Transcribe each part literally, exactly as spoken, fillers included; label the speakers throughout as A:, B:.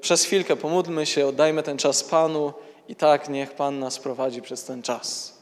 A: przez chwilkę pomódlmy się, oddajmy ten czas Panu i tak niech Pan nas prowadzi przez ten czas.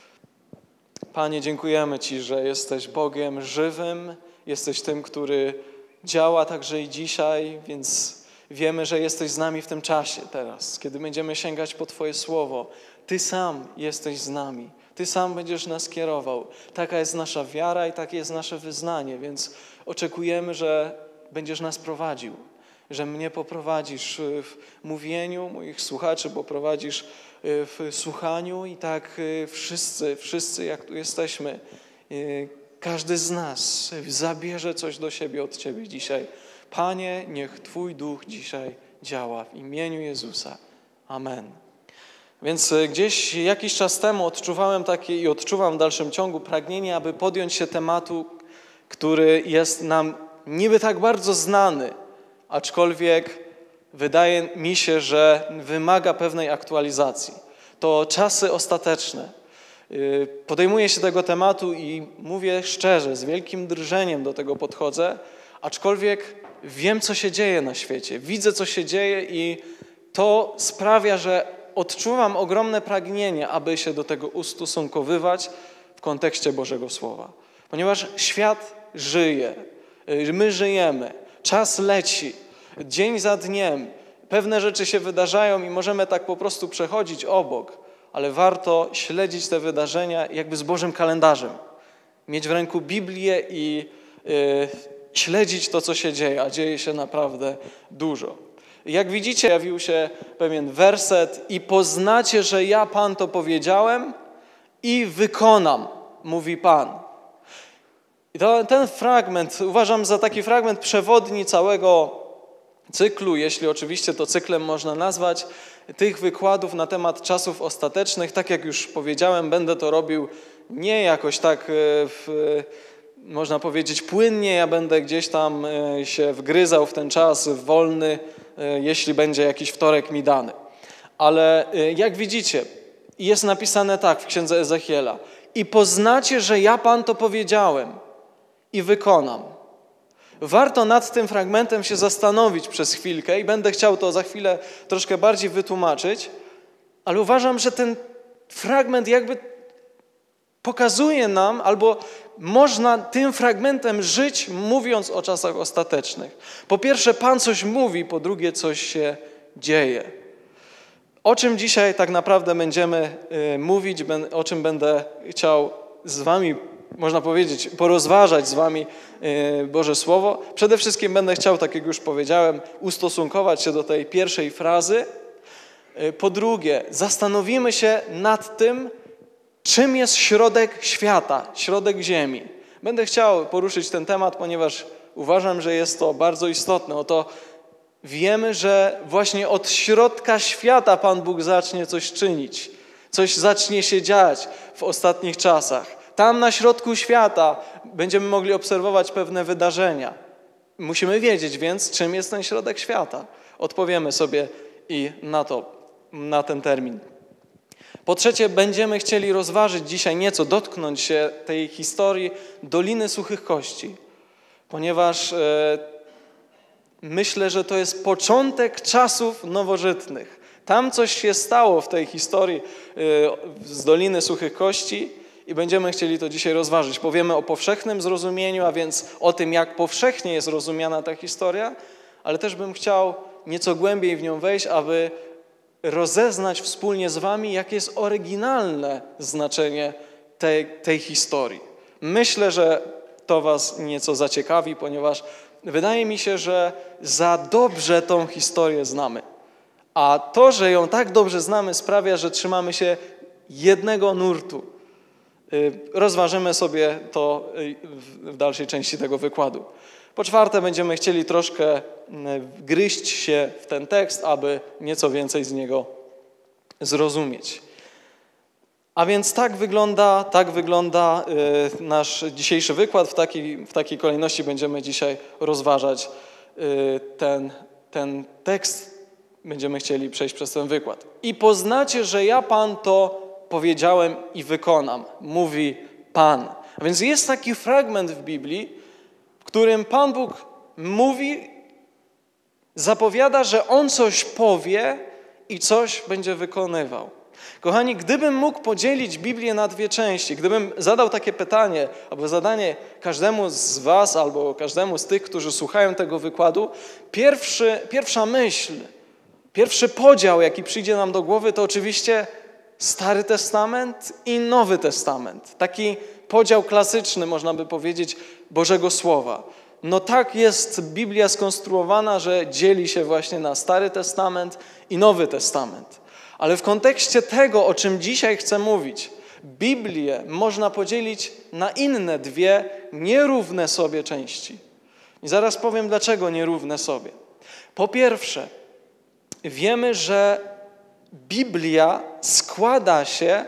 A: Panie, dziękujemy Ci, że jesteś Bogiem żywym, jesteś tym, który działa także i dzisiaj, więc wiemy, że jesteś z nami w tym czasie teraz, kiedy będziemy sięgać po Twoje słowo. Ty sam jesteś z nami. Ty sam będziesz nas kierował. Taka jest nasza wiara i takie jest nasze wyznanie, więc oczekujemy, że będziesz nas prowadził, że mnie poprowadzisz w mówieniu, moich słuchaczy poprowadzisz w słuchaniu i tak wszyscy, wszyscy jak tu jesteśmy, każdy z nas zabierze coś do siebie od Ciebie dzisiaj. Panie, niech Twój Duch dzisiaj działa w imieniu Jezusa. Amen. Więc gdzieś jakiś czas temu odczuwałem takie i odczuwam w dalszym ciągu pragnienie, aby podjąć się tematu, który jest nam niby tak bardzo znany, aczkolwiek wydaje mi się, że wymaga pewnej aktualizacji. To czasy ostateczne. Podejmuję się tego tematu i mówię szczerze, z wielkim drżeniem do tego podchodzę, aczkolwiek wiem, co się dzieje na świecie. Widzę, co się dzieje i to sprawia, że odczuwam ogromne pragnienie, aby się do tego ustosunkowywać w kontekście Bożego Słowa. Ponieważ świat żyje, my żyjemy, czas leci, dzień za dniem, pewne rzeczy się wydarzają i możemy tak po prostu przechodzić obok, ale warto śledzić te wydarzenia jakby z Bożym kalendarzem. Mieć w ręku Biblię i yy, śledzić to, co się dzieje, a dzieje się naprawdę dużo. Jak widzicie, pojawił się pewien werset i poznacie, że ja Pan to powiedziałem i wykonam, mówi Pan. I to, ten fragment uważam za taki fragment przewodni całego cyklu, jeśli oczywiście to cyklem można nazwać, tych wykładów na temat czasów ostatecznych. Tak jak już powiedziałem, będę to robił nie jakoś tak, w, można powiedzieć, płynnie. Ja będę gdzieś tam się wgryzał w ten czas wolny, jeśli będzie jakiś wtorek mi dany. Ale jak widzicie, jest napisane tak w księdze Ezechiela: i poznacie, że ja Pan to powiedziałem i wykonam. Warto nad tym fragmentem się zastanowić przez chwilkę i będę chciał to za chwilę troszkę bardziej wytłumaczyć, ale uważam, że ten fragment jakby pokazuje nam, albo można tym fragmentem żyć, mówiąc o czasach ostatecznych. Po pierwsze, Pan coś mówi, po drugie, coś się dzieje. O czym dzisiaj tak naprawdę będziemy y, mówić, ben, o czym będę chciał z wami, można powiedzieć, porozważać z wami y, Boże Słowo. Przede wszystkim będę chciał, tak jak już powiedziałem, ustosunkować się do tej pierwszej frazy. Y, po drugie, zastanowimy się nad tym, czym jest środek świata, środek ziemi. Będę chciał poruszyć ten temat, ponieważ uważam, że jest to bardzo istotne. Oto wiemy, że właśnie od środka świata Pan Bóg zacznie coś czynić. Coś zacznie się dziać w ostatnich czasach. Tam na środku świata będziemy mogli obserwować pewne wydarzenia. Musimy wiedzieć więc, czym jest ten środek świata. Odpowiemy sobie i na to, na ten termin. Po trzecie, będziemy chcieli rozważyć dzisiaj nieco, dotknąć się tej historii Doliny Suchych Kości, ponieważ e, myślę, że to jest początek czasów nowożytnych. Tam coś się stało w tej historii e, z Doliny Suchych Kości i będziemy chcieli to dzisiaj rozważyć. Powiemy o powszechnym zrozumieniu, a więc o tym, jak powszechnie jest rozumiana ta historia, ale też bym chciał nieco głębiej w nią wejść, aby rozeznać wspólnie z wami, jakie jest oryginalne znaczenie tej, tej historii. Myślę, że to was nieco zaciekawi, ponieważ wydaje mi się, że za dobrze tą historię znamy. A to, że ją tak dobrze znamy, sprawia, że trzymamy się jednego nurtu. Rozważymy sobie to w dalszej części tego wykładu. Po czwarte, będziemy chcieli troszkę wgryźć się w ten tekst, aby nieco więcej z niego zrozumieć. A więc tak wygląda, tak wygląda nasz dzisiejszy wykład. W takiej, w takiej kolejności będziemy dzisiaj rozważać ten, ten tekst. Będziemy chcieli przejść przez ten wykład. I poznacie, że ja Pan to powiedziałem i wykonam, mówi Pan. A więc jest taki fragment w Biblii, w którym Pan Bóg mówi Zapowiada, że On coś powie i coś będzie wykonywał. Kochani, gdybym mógł podzielić Biblię na dwie części, gdybym zadał takie pytanie, albo zadanie każdemu z was, albo każdemu z tych, którzy słuchają tego wykładu, pierwszy, pierwsza myśl, pierwszy podział, jaki przyjdzie nam do głowy, to oczywiście Stary Testament i Nowy Testament. Taki podział klasyczny, można by powiedzieć, Bożego Słowa. No tak jest Biblia skonstruowana, że dzieli się właśnie na Stary Testament i Nowy Testament. Ale w kontekście tego, o czym dzisiaj chcę mówić, Biblię można podzielić na inne dwie nierówne sobie części. I zaraz powiem, dlaczego nierówne sobie. Po pierwsze, wiemy, że Biblia składa się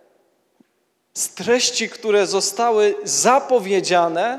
A: z treści, które zostały zapowiedziane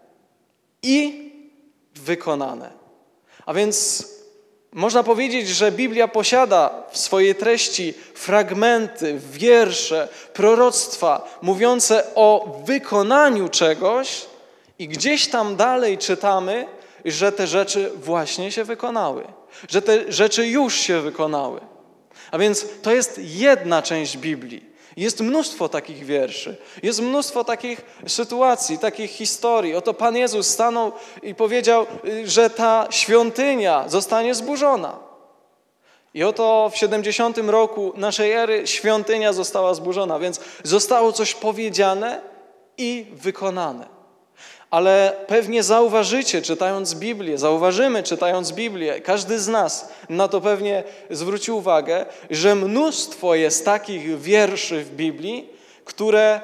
A: i wykonane. A więc można powiedzieć, że Biblia posiada w swojej treści fragmenty, wiersze, proroctwa mówiące o wykonaniu czegoś i gdzieś tam dalej czytamy, że te rzeczy właśnie się wykonały, że te rzeczy już się wykonały. A więc to jest jedna część Biblii. Jest mnóstwo takich wierszy, jest mnóstwo takich sytuacji, takich historii. Oto Pan Jezus stanął i powiedział, że ta świątynia zostanie zburzona. I oto w siedemdziesiątym roku naszej ery świątynia została zburzona, więc zostało coś powiedziane i wykonane. Ale pewnie zauważycie, czytając Biblię, zauważymy, czytając Biblię, każdy z nas na to pewnie zwrócił uwagę, że mnóstwo jest takich wierszy w Biblii, które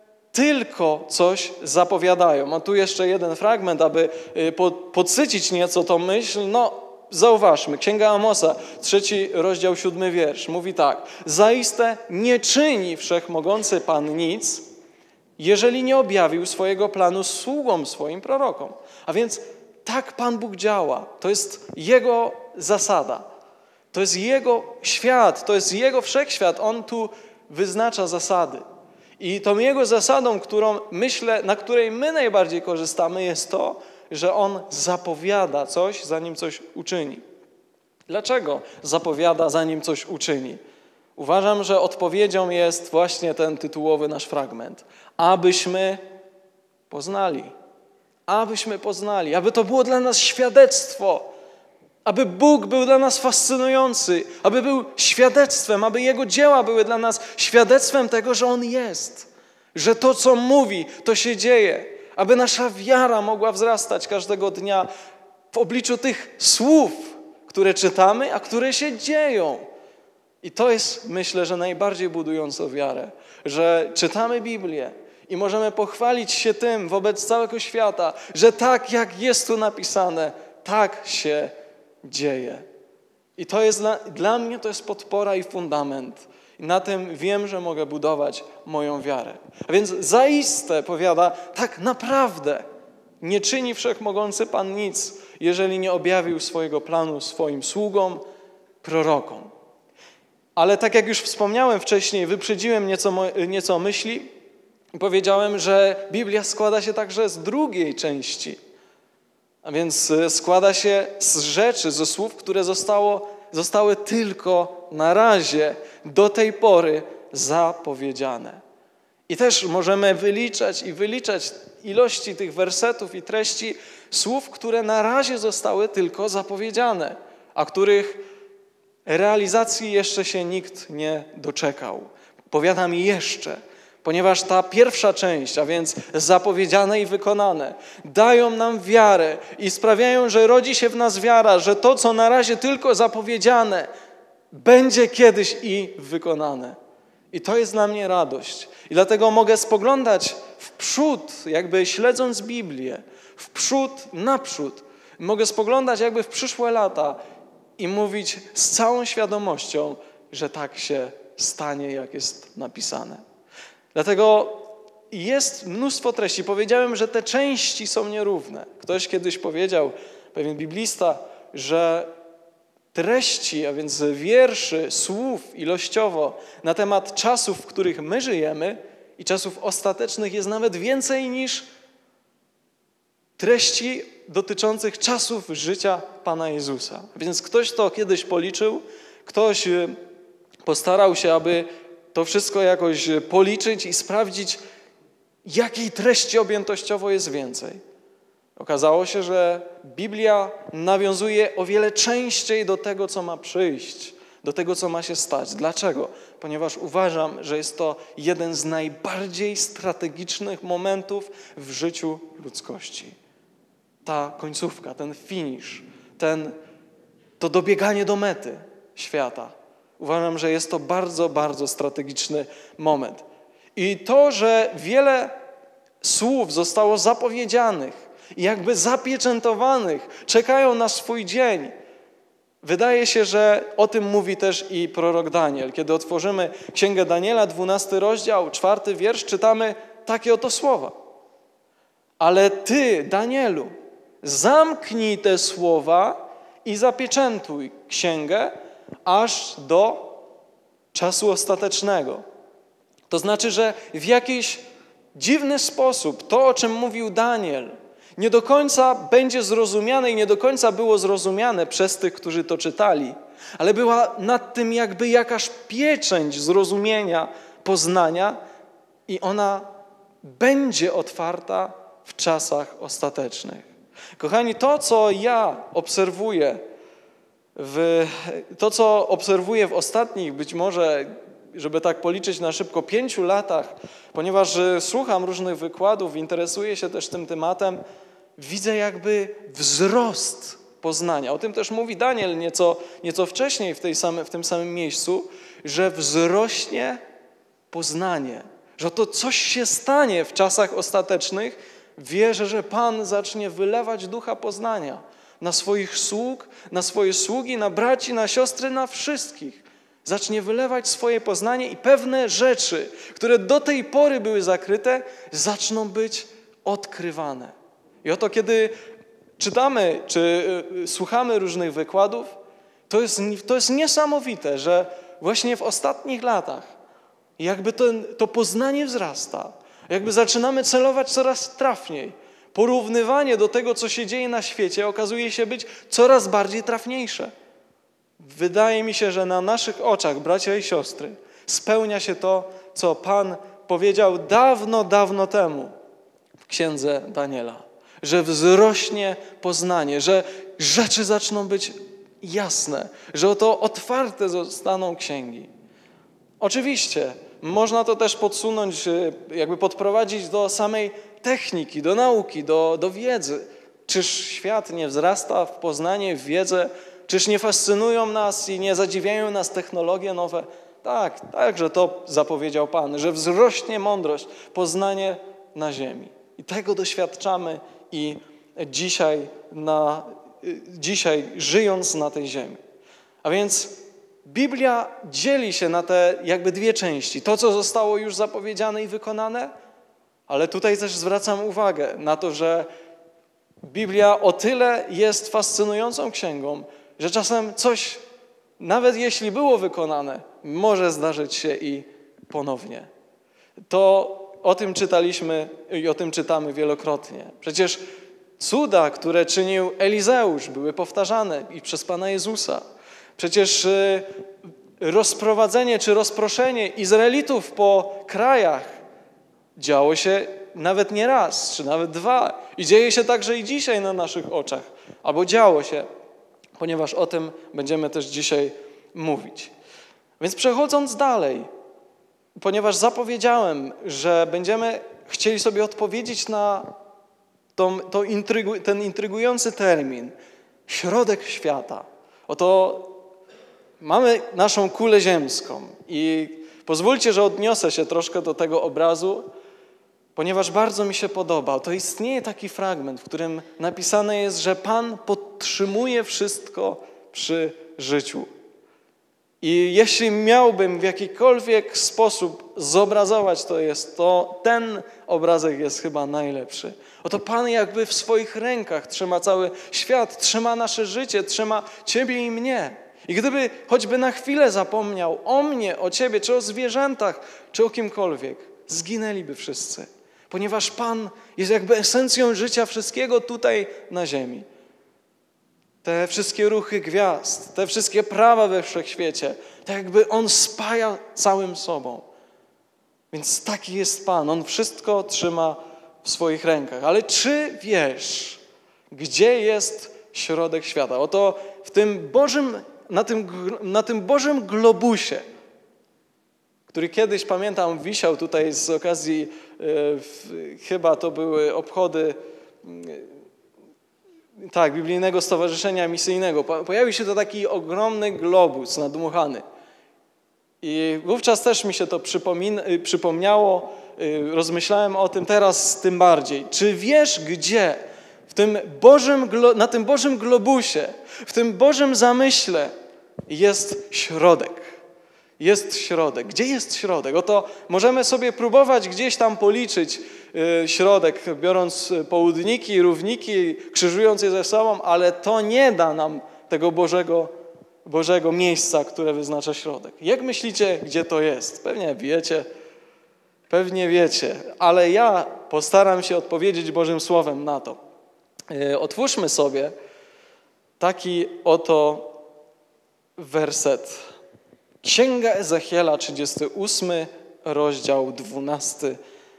A: tylko coś zapowiadają. A tu jeszcze jeden fragment, aby podsycić nieco tą myśl. No, zauważmy, Księga Amosa, trzeci rozdział, siódmy wiersz, mówi tak. Zaiste nie czyni Wszechmogący Pan nic, jeżeli nie objawił swojego planu sługom swoim prorokom. A więc tak Pan Bóg działa. To jest Jego zasada. To jest Jego świat, to jest Jego wszechświat. On tu wyznacza zasady. I tą Jego zasadą, którą myślę, na której my najbardziej korzystamy, jest to, że On zapowiada coś, zanim coś uczyni. Dlaczego zapowiada, zanim coś uczyni? Uważam, że odpowiedzią jest właśnie ten tytułowy nasz fragment. Abyśmy poznali. Abyśmy poznali. Aby to było dla nas świadectwo. Aby Bóg był dla nas fascynujący. Aby był świadectwem. Aby Jego dzieła były dla nas świadectwem tego, że On jest. Że to, co mówi, to się dzieje. Aby nasza wiara mogła wzrastać każdego dnia w obliczu tych słów, które czytamy, a które się dzieją. I to jest, myślę, że najbardziej budujące wiarę, że czytamy Biblię i możemy pochwalić się tym wobec całego świata, że tak jak jest tu napisane, tak się dzieje. I to jest dla, dla mnie to jest podpora i fundament. I na tym wiem, że mogę budować moją wiarę. A więc zaiste, powiada, tak naprawdę nie czyni Wszechmogący Pan nic, jeżeli nie objawił swojego planu swoim sługom, prorokom. Ale tak jak już wspomniałem wcześniej, wyprzedziłem nieco, nieco myśli i powiedziałem, że Biblia składa się także z drugiej części. A więc składa się z rzeczy, ze słów, które zostało, zostały tylko na razie do tej pory zapowiedziane. I też możemy wyliczać i wyliczać ilości tych wersetów i treści słów, które na razie zostały tylko zapowiedziane, a których realizacji jeszcze się nikt nie doczekał. Powiadam jeszcze, ponieważ ta pierwsza część, a więc zapowiedziane i wykonane, dają nam wiarę i sprawiają, że rodzi się w nas wiara, że to, co na razie tylko zapowiedziane, będzie kiedyś i wykonane. I to jest dla mnie radość. I dlatego mogę spoglądać w przód, jakby śledząc Biblię, w przód, naprzód. Mogę spoglądać jakby w przyszłe lata i mówić z całą świadomością, że tak się stanie, jak jest napisane. Dlatego jest mnóstwo treści. Powiedziałem, że te części są nierówne. Ktoś kiedyś powiedział, pewien biblista, że treści, a więc wierszy, słów ilościowo na temat czasów, w których my żyjemy i czasów ostatecznych jest nawet więcej niż treści dotyczących czasów życia Pana Jezusa. Więc ktoś to kiedyś policzył, ktoś postarał się, aby to wszystko jakoś policzyć i sprawdzić, jakiej treści objętościowo jest więcej. Okazało się, że Biblia nawiązuje o wiele częściej do tego, co ma przyjść, do tego, co ma się stać. Dlaczego? Ponieważ uważam, że jest to jeden z najbardziej strategicznych momentów w życiu ludzkości. Ta końcówka, ten finisz, ten, to dobieganie do mety świata. Uważam, że jest to bardzo, bardzo strategiczny moment. I to, że wiele słów zostało zapowiedzianych i jakby zapieczętowanych, czekają na swój dzień. Wydaje się, że o tym mówi też i prorok Daniel. Kiedy otworzymy Księgę Daniela, dwunasty rozdział, czwarty wiersz, czytamy takie oto słowa. Ale ty, Danielu, zamknij te słowa i zapieczętuj księgę aż do czasu ostatecznego. To znaczy, że w jakiś dziwny sposób to, o czym mówił Daniel, nie do końca będzie zrozumiane i nie do końca było zrozumiane przez tych, którzy to czytali, ale była nad tym jakby jakaś pieczęć zrozumienia, poznania i ona będzie otwarta w czasach ostatecznych. Kochani, to, co ja obserwuję, w, to, co obserwuję w ostatnich, być może, żeby tak policzyć na szybko, pięciu latach, ponieważ słucham różnych wykładów, interesuję się też tym tematem, widzę jakby wzrost poznania. O tym też mówi Daniel nieco, nieco wcześniej w, tej same, w tym samym miejscu, że wzrośnie poznanie, że to coś się stanie w czasach ostatecznych. Wierzę, że Pan zacznie wylewać ducha poznania na swoich sług, na swoje sługi, na braci, na siostry, na wszystkich. Zacznie wylewać swoje poznanie i pewne rzeczy, które do tej pory były zakryte, zaczną być odkrywane. I oto kiedy czytamy, czy słuchamy różnych wykładów, to jest, to jest niesamowite, że właśnie w ostatnich latach jakby to, to poznanie wzrasta, jakby zaczynamy celować coraz trafniej. Porównywanie do tego, co się dzieje na świecie, okazuje się być coraz bardziej trafniejsze. Wydaje mi się, że na naszych oczach, bracia i siostry, spełnia się to, co Pan powiedział dawno, dawno temu w Księdze Daniela. Że wzrośnie poznanie, że rzeczy zaczną być jasne, że oto otwarte zostaną księgi. Oczywiście można to też podsunąć, jakby podprowadzić do samej techniki, do nauki, do, do wiedzy. Czyż świat nie wzrasta w poznanie, w wiedzę? Czyż nie fascynują nas i nie zadziwiają nas technologie nowe? Tak, także to zapowiedział Pan, że wzrośnie mądrość, poznanie na ziemi. I tego doświadczamy i dzisiaj, na, dzisiaj żyjąc na tej ziemi. A więc Biblia dzieli się na te jakby dwie części. To, co zostało już zapowiedziane i wykonane, ale tutaj też zwracam uwagę na to, że Biblia o tyle jest fascynującą księgą, że czasem coś, nawet jeśli było wykonane, może zdarzyć się i ponownie. To o tym czytaliśmy i o tym czytamy wielokrotnie. Przecież cuda, które czynił Elizeusz, były powtarzane i przez Pana Jezusa. Przecież rozprowadzenie czy rozproszenie Izraelitów po krajach działo się nawet nie raz, czy nawet dwa. I dzieje się także i dzisiaj na naszych oczach. Albo działo się, ponieważ o tym będziemy też dzisiaj mówić. Więc przechodząc dalej, ponieważ zapowiedziałem, że będziemy chcieli sobie odpowiedzieć na tą, tą intrygu, ten intrygujący termin, środek świata. Oto mamy naszą kulę ziemską i pozwólcie, że odniosę się troszkę do tego obrazu, ponieważ bardzo mi się podoba. To istnieje taki fragment, w którym napisane jest, że Pan podtrzymuje wszystko przy życiu. I jeśli miałbym w jakikolwiek sposób zobrazować to jest, to ten obrazek jest chyba najlepszy. Oto Pan jakby w swoich rękach trzyma cały świat, trzyma nasze życie, trzyma Ciebie i mnie. I gdyby choćby na chwilę zapomniał o mnie, o Ciebie, czy o zwierzętach, czy o kimkolwiek, zginęliby wszyscy. Ponieważ Pan jest jakby esencją życia wszystkiego tutaj na ziemi. Te wszystkie ruchy gwiazd, te wszystkie prawa we wszechświecie, tak jakby On spaja całym sobą. Więc taki jest Pan. On wszystko trzyma w swoich rękach. Ale czy wiesz, gdzie jest środek świata? Oto w tym Bożym, na tym, na tym Bożym globusie, który kiedyś, pamiętam, wisiał tutaj z okazji, e, chyba to były obchody e, tak, Biblijnego Stowarzyszenia Misyjnego. Pojawił się to taki ogromny globus nadmuchany. I wówczas też mi się to przypomniało, rozmyślałem o tym teraz tym bardziej. Czy wiesz, gdzie w tym Bożym, na tym Bożym globusie, w tym Bożym zamyśle jest środek? Jest środek. Gdzie jest środek? Oto możemy sobie próbować gdzieś tam policzyć środek, biorąc południki, równiki, krzyżując je ze sobą, ale to nie da nam tego Bożego Bożego miejsca, które wyznacza środek. Jak myślicie, gdzie to jest? Pewnie wiecie, pewnie wiecie, ale ja postaram się odpowiedzieć Bożym Słowem na to. Otwórzmy sobie taki oto werset. Księga Ezechiela, trzydziesty ósmy rozdział, dwunasty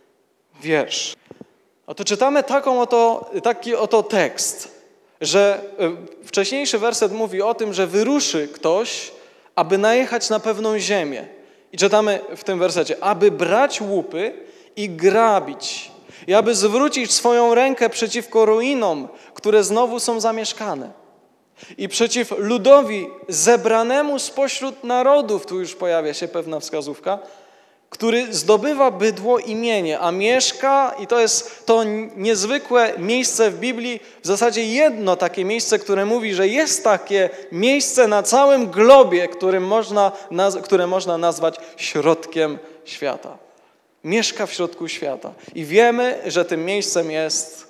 A: wiersz. Oto czytamy taką oto, taki oto tekst, że wcześniejszy werset mówi o tym, że wyruszy ktoś, aby najechać na pewną ziemię. I czytamy w tym wersecie, aby brać łupy i grabić, i aby zwrócić swoją rękę przeciwko ruinom, które znowu są zamieszkane. I przeciw ludowi zebranemu spośród narodów, tu już pojawia się pewna wskazówka, który zdobywa bydło i mienie, a mieszka, i to jest to niezwykłe miejsce w Biblii, w zasadzie jedno takie miejsce, które mówi, że jest takie miejsce na całym globie, którym można, które można nazwać środkiem świata. Mieszka w środku świata. I wiemy, że tym miejscem jest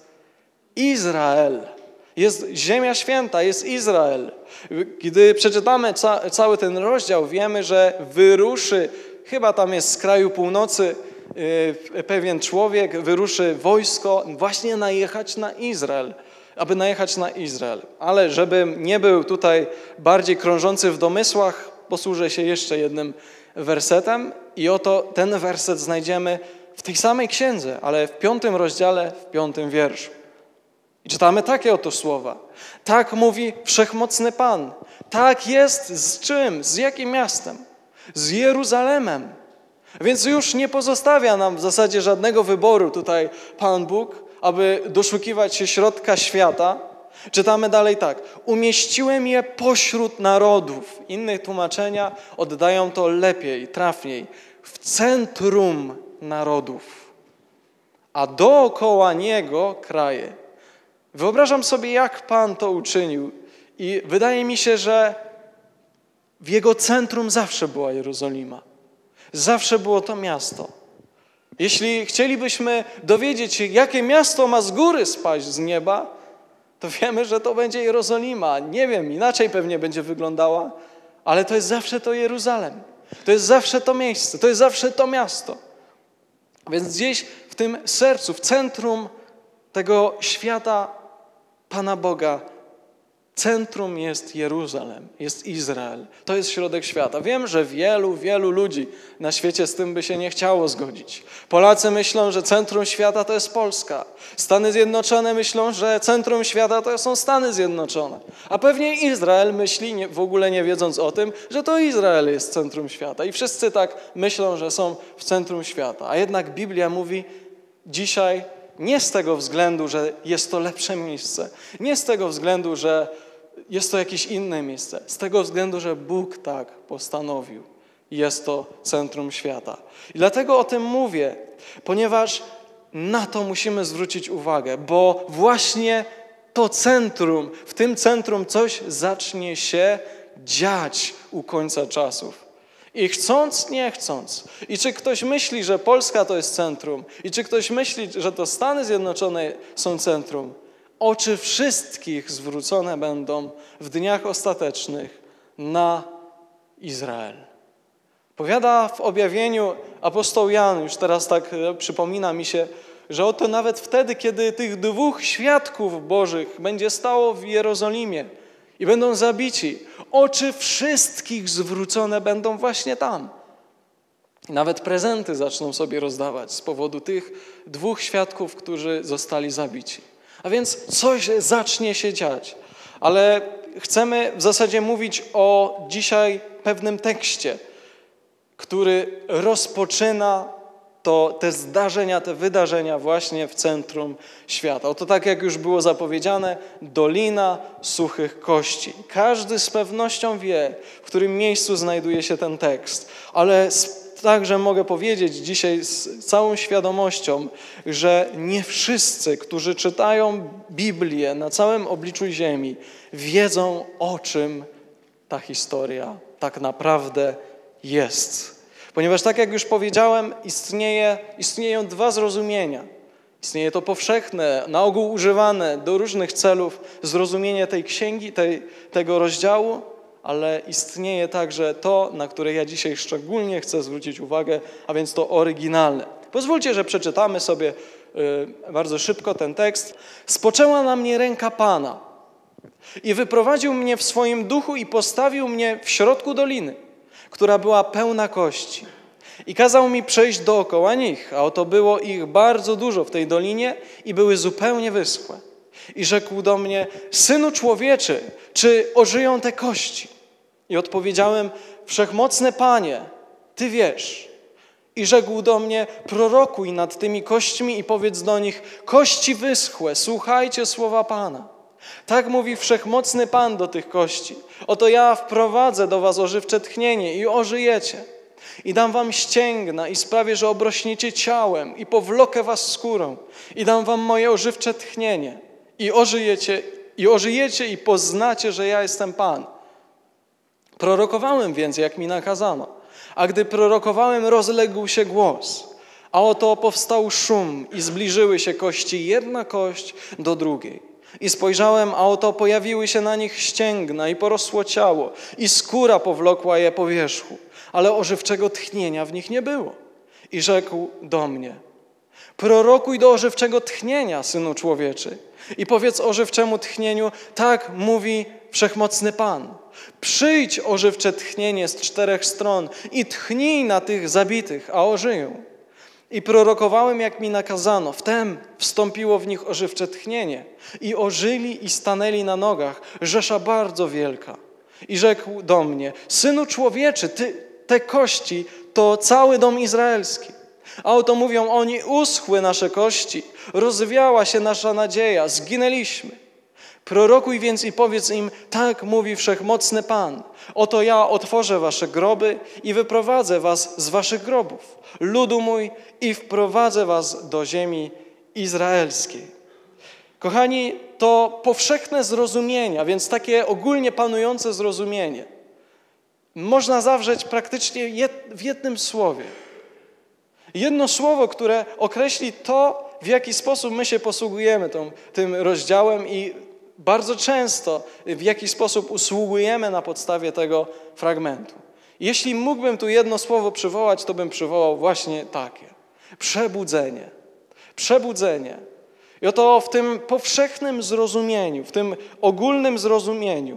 A: Izrael. Jest ziemia święta, jest Izrael. Gdy przeczytamy ca- cały ten rozdział, wiemy, że wyruszy, chyba tam jest z kraju północy, yy, pewien człowiek, wyruszy wojsko właśnie najechać na Izrael, aby najechać na Izrael. Ale żebym nie był tutaj bardziej krążący w domysłach, posłużę się jeszcze jednym wersetem i oto ten werset znajdziemy w tej samej księdze, ale w piątym rozdziale, w piątym wierszu. I czytamy takie oto słowa. Tak mówi Wszechmocny Pan. Tak jest z czym? Z jakim miastem? Z Jeruzalemem. Więc już nie pozostawia nam w zasadzie żadnego wyboru tutaj Pan Bóg, aby doszukiwać się środka świata. Czytamy dalej tak. Umieściłem je pośród narodów. Inne tłumaczenia oddają to lepiej, trafniej. W centrum narodów. A dookoła niego kraje. Wyobrażam sobie, jak Pan to uczynił i wydaje mi się, że w Jego centrum zawsze była Jerozolima. Zawsze było to miasto. Jeśli chcielibyśmy dowiedzieć się, jakie miasto ma z góry spaść z nieba, to wiemy, że to będzie Jerozolima. Nie wiem, inaczej pewnie będzie wyglądała, ale to jest zawsze to Jeruzalem. To jest zawsze to miejsce, to jest zawsze to miasto. Więc gdzieś w tym sercu, w centrum tego świata Pana Boga, centrum jest Jeruzalem, jest Izrael. To jest środek świata. Wiem, że wielu, wielu ludzi na świecie z tym by się nie chciało zgodzić. Polacy myślą, że centrum świata to jest Polska. Stany Zjednoczone myślą, że centrum świata to są Stany Zjednoczone. A pewnie Izrael myśli, nie, w ogóle nie wiedząc o tym, że to Izrael jest centrum świata. I wszyscy tak myślą, że są w centrum świata. A jednak Biblia mówi dzisiaj nie z tego względu, że jest to lepsze miejsce. Nie z tego względu, że jest to jakieś inne miejsce. Z tego względu, że Bóg tak postanowił. Jest to centrum świata. I dlatego o tym mówię, ponieważ na to musimy zwrócić uwagę, bo właśnie to centrum, w tym centrum coś zacznie się dziać u końca czasów. I chcąc, nie chcąc. I czy ktoś myśli, że Polska to jest centrum? I czy ktoś myśli, że to Stany Zjednoczone są centrum? Oczy wszystkich zwrócone będą w dniach ostatecznych na Izrael. Powiada w objawieniu apostoł Jan, już teraz tak przypomina mi się że oto nawet wtedy, kiedy tych dwóch świadków Bożych będzie stało w Jerozolimie i będą zabici, oczy wszystkich zwrócone będą właśnie tam. I nawet prezenty zaczną sobie rozdawać z powodu tych dwóch świadków, którzy zostali zabici. A więc coś zacznie się dziać. Ale chcemy w zasadzie mówić o dzisiaj pewnym tekście, który rozpoczyna to, te zdarzenia, te wydarzenia właśnie w centrum świata. Oto tak jak już było zapowiedziane, Dolina Suchych Kości. Każdy z pewnością wie, w którym miejscu znajduje się ten tekst, ale z Także mogę powiedzieć dzisiaj z całą świadomością, że nie wszyscy, którzy czytają Biblię na całym obliczu ziemi, wiedzą, o czym ta historia tak naprawdę jest. Ponieważ tak jak już powiedziałem, istnieje, istnieją dwa zrozumienia. Istnieje to powszechne, na ogół używane do różnych celów zrozumienie tej księgi, tej, tego rozdziału, ale istnieje także to, na które ja dzisiaj szczególnie chcę zwrócić uwagę, a więc to oryginalne. Pozwólcie, że przeczytamy sobie y, bardzo szybko ten tekst. Spoczęła na mnie ręka Pana i wyprowadził mnie w swoim duchu i postawił mnie w środku doliny, która była pełna kości. I kazał mi przejść dookoła nich, a oto było ich bardzo dużo w tej dolinie i były zupełnie wyschłe. I rzekł do mnie: Synu człowieczy, czy ożyją te kości? I odpowiedziałem: Wszechmocny Panie, Ty wiesz. I rzekł do mnie: Prorokuj nad tymi kośćmi i powiedz do nich: Kości wyschłe, słuchajcie słowa Pana. Tak mówi Wszechmocny Pan do tych kości: Oto ja wprowadzę do was ożywcze tchnienie i ożyjecie. I dam wam ścięgna i sprawię, że obrośniecie ciałem i powlokę was skórą. I dam wam moje ożywcze tchnienie. I ożyjecie, i ożyjecie i poznacie, że ja jestem Pan. Prorokowałem więc, jak mi nakazano. A gdy prorokowałem, rozległ się głos. A oto powstał szum i zbliżyły się kości, jedna kość do drugiej. I spojrzałem, a oto pojawiły się na nich ścięgna i porosło ciało. I skóra powlokła je po wierzchu. Ale ożywczego tchnienia w nich nie było. I rzekł do mnie: Prorokuj do ożywczego tchnienia, Synu człowieczy. I powiedz ożywczemu tchnieniu: tak mówi Wszechmocny Pan. Przyjdź ożywcze tchnienie z czterech stron i tchnij na tych zabitych, a ożyją. I prorokowałem, jak mi nakazano. Wtem wstąpiło w nich ożywcze tchnienie. I ożyli i stanęli na nogach, rzesza bardzo wielka. I rzekł do mnie: Synu człowieczy, ty, te kości to cały dom izraelski. A oto mówią oni: uschły nasze kości, rozwiała się nasza nadzieja, zginęliśmy. Prorokuj więc i powiedz im: tak mówi Wszechmocny Pan. Oto ja otworzę wasze groby i wyprowadzę was z waszych grobów, ludu mój, i wprowadzę was do ziemi izraelskiej. Kochani, to powszechne zrozumienie, a więc takie ogólnie panujące zrozumienie można zawrzeć praktycznie w jednym słowie. Jedno słowo, które określi to, w jaki sposób my się posługujemy tą, tym rozdziałem i bardzo często w jaki sposób usługujemy na podstawie tego fragmentu. Jeśli mógłbym tu jedno słowo przywołać, to bym przywołał właśnie takie. Przebudzenie. Przebudzenie. I oto w tym powszechnym zrozumieniu, w tym ogólnym zrozumieniu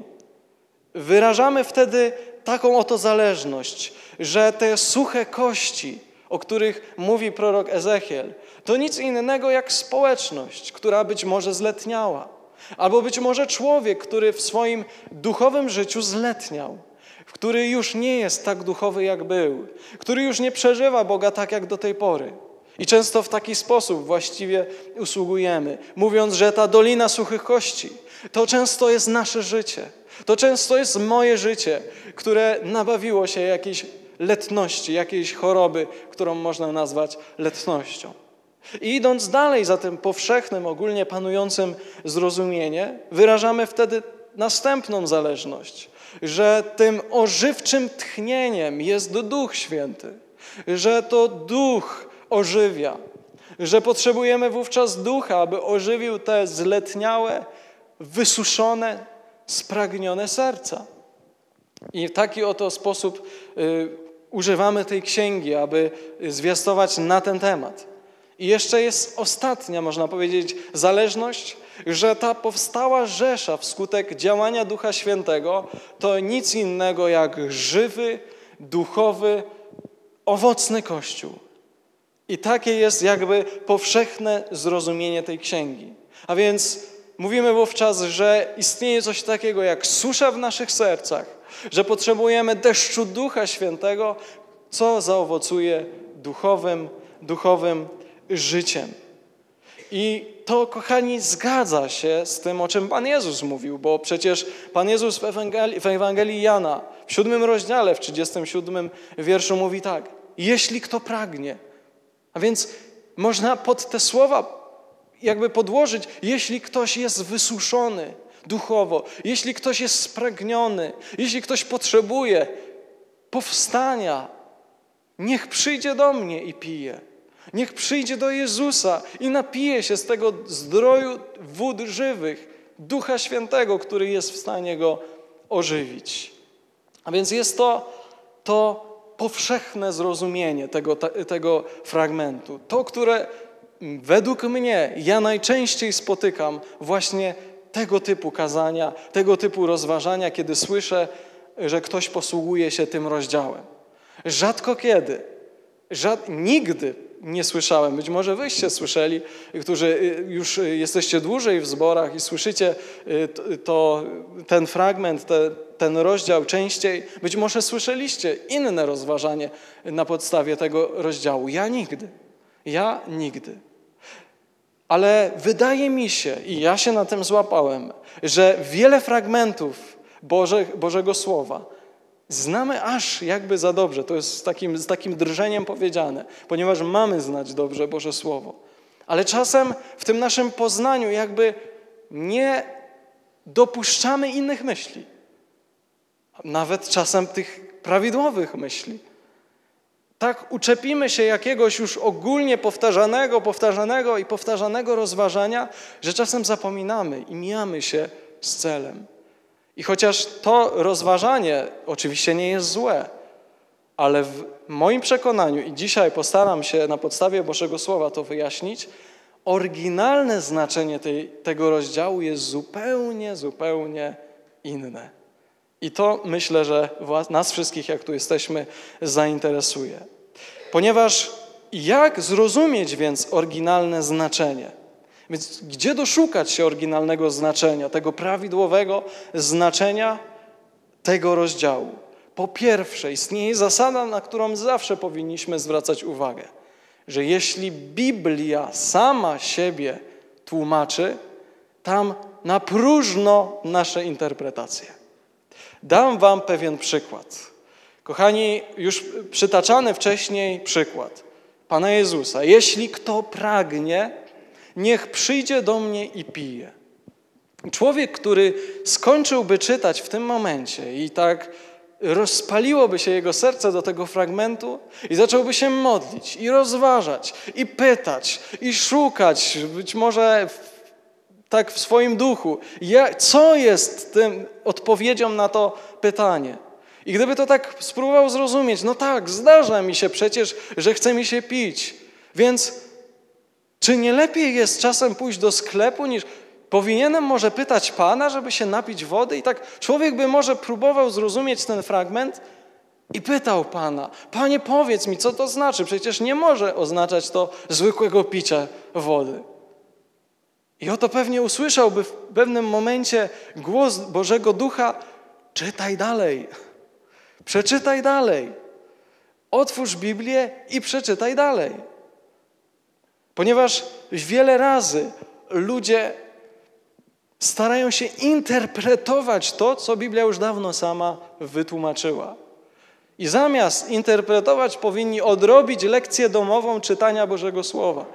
A: wyrażamy wtedy taką oto zależność, że te suche kości, o których mówi prorok Ezechiel, to nic innego jak społeczność, która być może zletniała. Albo być może człowiek, który w swoim duchowym życiu zletniał, który już nie jest tak duchowy, jak był, który już nie przeżywa Boga tak, jak do tej pory. I często w taki sposób właściwie usługujemy, mówiąc, że ta dolina suchych kości to często jest nasze życie. To często jest moje życie, które nabawiło się jakiejś letności, jakiejś choroby, którą można nazwać letnością. I idąc dalej za tym powszechnym, ogólnie panującym zrozumienie, wyrażamy wtedy następną zależność, że tym ożywczym tchnieniem jest Duch Święty, że to Duch ożywia, że potrzebujemy wówczas Ducha, aby ożywił te zletniałe, wysuszone, spragnione serca. I w taki oto sposób y, używamy tej księgi, aby zwiastować na ten temat. I jeszcze jest ostatnia, można powiedzieć, zależność, że ta powstała rzesza wskutek działania Ducha Świętego to nic innego jak żywy, duchowy, owocny Kościół. I takie jest jakby powszechne zrozumienie tej księgi. A więc mówimy wówczas, że istnieje coś takiego jak susza w naszych sercach, że potrzebujemy deszczu Ducha Świętego, co zaowocuje duchowym, duchowym życiem. I to, kochani, zgadza się z tym, o czym Pan Jezus mówił, bo przecież Pan Jezus w Ewangelii, w Ewangelii Jana, w siódmym rozdziale, w trzydziestym siódmym wierszu mówi tak: jeśli kto pragnie. A więc można pod te słowa jakby podłożyć, jeśli ktoś jest wysuszony duchowo, jeśli ktoś jest spragniony, jeśli ktoś potrzebuje powstania, niech przyjdzie do mnie i pije. Niech przyjdzie do Jezusa i napije się z tego zdroju wód żywych, Ducha Świętego, który jest w stanie go ożywić. A więc jest to, to powszechne zrozumienie tego, tego fragmentu. To, które według mnie ja najczęściej spotykam właśnie tego typu kazania, tego typu rozważania, kiedy słyszę, że ktoś posługuje się tym rozdziałem. Rzadko kiedy, żad, nigdy nie słyszałem, być może wyście słyszeli, którzy już jesteście dłużej w zborach i słyszycie to, ten fragment, te, ten rozdział częściej, być może słyszeliście inne rozważanie na podstawie tego rozdziału. Ja nigdy, ja nigdy. Ale wydaje mi się, i ja się na tym złapałem, że wiele fragmentów Boże, Bożego Słowa znamy aż jakby za dobrze. To jest z takim, z takim drżeniem powiedziane, ponieważ mamy znać dobrze Boże Słowo. Ale czasem w tym naszym poznaniu jakby nie dopuszczamy innych myśli. Nawet czasem tych prawidłowych myśli. Tak uczepimy się jakiegoś już ogólnie powtarzanego, powtarzanego i powtarzanego rozważania, że czasem zapominamy i mijamy się z celem. I chociaż to rozważanie oczywiście nie jest złe, ale w moim przekonaniu, i dzisiaj postaram się na podstawie Bożego Słowa to wyjaśnić, oryginalne znaczenie tej, tego rozdziału jest zupełnie, zupełnie inne. I to myślę, że nas wszystkich, jak tu jesteśmy, zainteresuje. Ponieważ jak zrozumieć więc oryginalne znaczenie? Więc gdzie doszukać się oryginalnego znaczenia, tego prawidłowego znaczenia tego rozdziału? Po pierwsze, istnieje zasada, na którą zawsze powinniśmy zwracać uwagę, że jeśli Biblia sama siebie tłumaczy, tam na próżno nasze interpretacje. Dam wam pewien przykład. Kochani, już przytaczany wcześniej przykład Pana Jezusa. Jeśli kto pragnie, niech przyjdzie do mnie i pije. Człowiek, który skończyłby czytać w tym momencie i tak rozpaliłoby się jego serce do tego fragmentu i zacząłby się modlić i rozważać i pytać i szukać, być może w, tak w swoim duchu, ja, co jest tym odpowiedzią na to pytanie. I gdyby to tak spróbował zrozumieć, no tak, zdarza mi się przecież, że chce mi się pić, więc czy nie lepiej jest czasem pójść do sklepu, niż powinienem może pytać Pana, żeby się napić wody? I tak człowiek by może próbował zrozumieć ten fragment i pytał Pana: Panie, powiedz mi, co to znaczy? Przecież nie może oznaczać to zwykłego picia wody. I oto pewnie usłyszałby w pewnym momencie głos Bożego Ducha: czytaj dalej, przeczytaj dalej, otwórz Biblię i przeczytaj dalej. Ponieważ wiele razy ludzie starają się interpretować to, co Biblia już dawno sama wytłumaczyła. I zamiast interpretować, powinni odrobić lekcję domową czytania Bożego Słowa.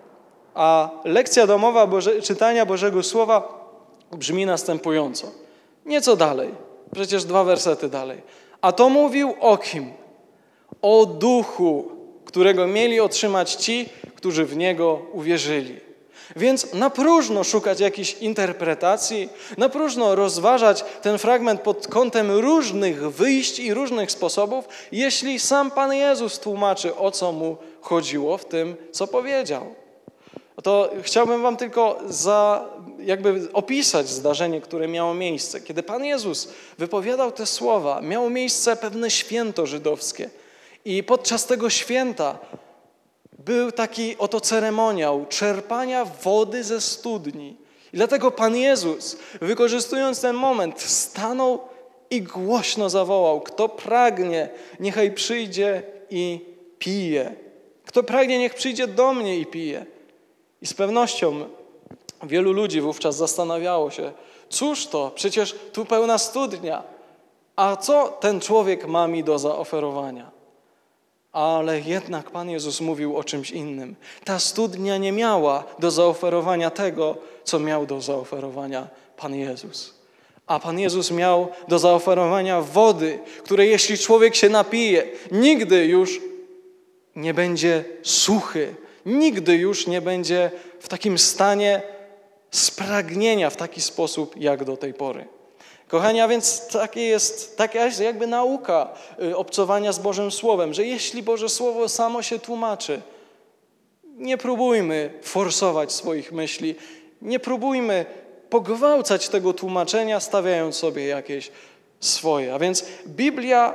A: A lekcja domowa Boże, czytania Bożego Słowa brzmi następująco. Nieco dalej, przecież dwa wersety dalej. A to mówił o kim? O Duchu, którego mieli otrzymać ci, którzy w Niego uwierzyli. Więc na próżno szukać jakichś interpretacji, na próżno rozważać ten fragment pod kątem różnych wyjść i różnych sposobów, jeśli sam Pan Jezus tłumaczy, o co Mu chodziło w tym, co powiedział. To chciałbym wam tylko za, jakby opisać zdarzenie, które miało miejsce. Kiedy Pan Jezus wypowiadał te słowa, miało miejsce pewne święto żydowskie. I podczas tego święta był taki oto ceremoniał czerpania wody ze studni. I dlatego Pan Jezus, wykorzystując ten moment, stanął i głośno zawołał: kto pragnie, niechaj przyjdzie i pije. Kto pragnie, niech przyjdzie do mnie i pije. I z pewnością wielu ludzi wówczas zastanawiało się, cóż to, przecież tu pełna studnia, a co ten człowiek ma mi do zaoferowania? Ale jednak Pan Jezus mówił o czymś innym. Ta studnia nie miała do zaoferowania tego, co miał do zaoferowania Pan Jezus. A Pan Jezus miał do zaoferowania wody, której jeśli człowiek się napije, nigdy już nie będzie suchy, nigdy już nie będzie w takim stanie spragnienia w taki sposób, jak do tej pory. Kochani, a więc takie jest, taka jest jakby nauka obcowania z Bożym Słowem, że jeśli Boże Słowo samo się tłumaczy, nie próbujmy forsować swoich myśli, nie próbujmy pogwałcać tego tłumaczenia, stawiając sobie jakieś swoje. A więc Biblia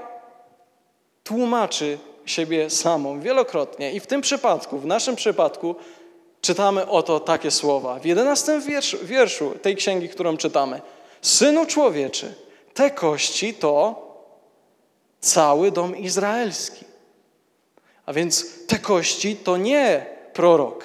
A: tłumaczy siebie samą wielokrotnie i w tym przypadku, w naszym przypadku czytamy oto takie słowa. W jedenastym wierszu, wierszu tej księgi, którą czytamy. Synu człowieczy, te kości to cały dom izraelski. A więc te kości to nie prorok.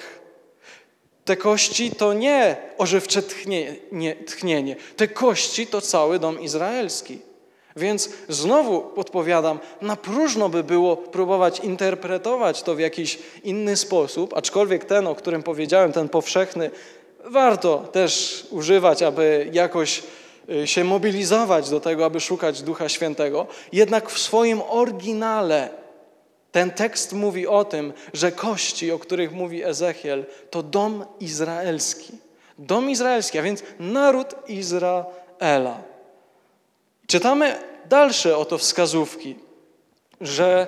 A: Te kości to nie ożywcze tchnienie, tchnienie. Te kości to cały dom izraelski. Więc znowu podpowiadam, na próżno by było próbować interpretować to w jakiś inny sposób, aczkolwiek ten, o którym powiedziałem, ten powszechny, warto też używać, aby jakoś się mobilizować do tego, aby szukać Ducha Świętego. Jednak w swoim oryginale ten tekst mówi o tym, że kości, o których mówi Ezechiel, to dom izraelski. Dom izraelski, a więc naród Izraela. Czytamy dalsze oto wskazówki, że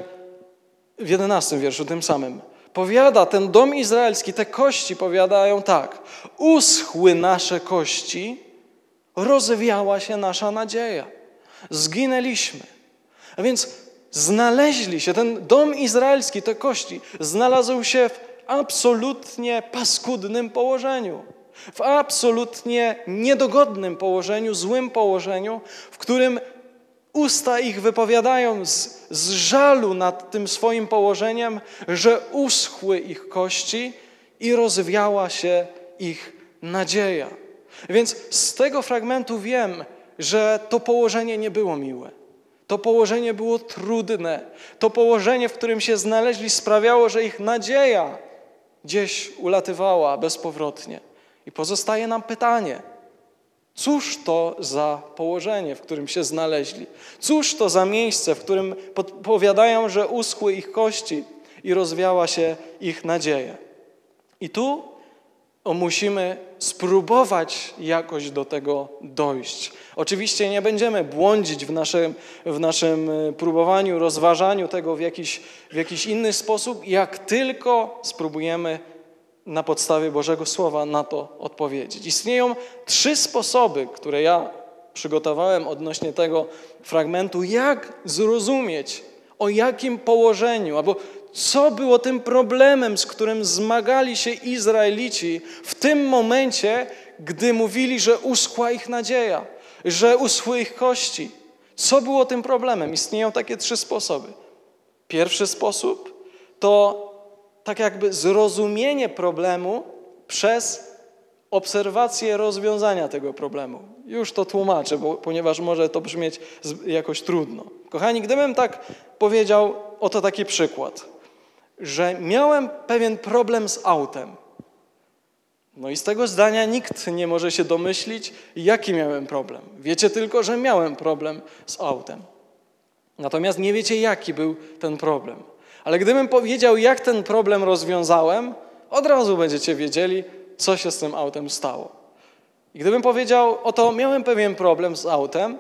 A: w jedenastym wierszu tym samym powiada ten dom izraelski, te kości powiadają tak: uschły nasze kości, rozwiała się nasza nadzieja. Zginęliśmy. A więc znaleźli się, ten dom izraelski, te kości, znalazł się w absolutnie paskudnym położeniu. W absolutnie niedogodnym położeniu, złym położeniu, w którym usta ich wypowiadają z, z żalu nad tym swoim położeniem, że uschły ich kości i rozwiała się ich nadzieja. Więc z tego fragmentu wiem, że to położenie nie było miłe. To położenie było trudne. To położenie, w którym się znaleźli, sprawiało, że ich nadzieja gdzieś ulatywała bezpowrotnie. I pozostaje nam pytanie, cóż to za położenie, w którym się znaleźli? Cóż to za miejsce, w którym powiadają, że uschły ich kości i rozwiała się ich nadzieja? I tu musimy spróbować jakoś do tego dojść. Oczywiście nie będziemy błądzić w naszym, w naszym próbowaniu, rozważaniu tego w jakiś, w jakiś inny sposób, jak tylko spróbujemy na podstawie Bożego Słowa na to odpowiedzieć. Istnieją trzy sposoby, które ja przygotowałem odnośnie tego fragmentu, jak zrozumieć, o jakim położeniu, albo co było tym problemem, z którym zmagali się Izraelici w tym momencie, gdy mówili, że uschła ich nadzieja, że uschły ich kości. Co było tym problemem? Istnieją takie trzy sposoby. Pierwszy sposób to tak jakby zrozumienie problemu przez obserwację rozwiązania tego problemu. Już to tłumaczę, bo, ponieważ może to brzmieć jakoś trudno. Kochani, gdybym tak powiedział, oto taki przykład, że miałem pewien problem z autem. No i z tego zdania nikt nie może się domyślić, jaki miałem problem. Wiecie tylko, że miałem problem z autem. Natomiast nie wiecie, jaki był ten problem. Ale gdybym powiedział, jak ten problem rozwiązałem, od razu będziecie wiedzieli, co się z tym autem stało. I gdybym powiedział, oto miałem pewien problem z autem,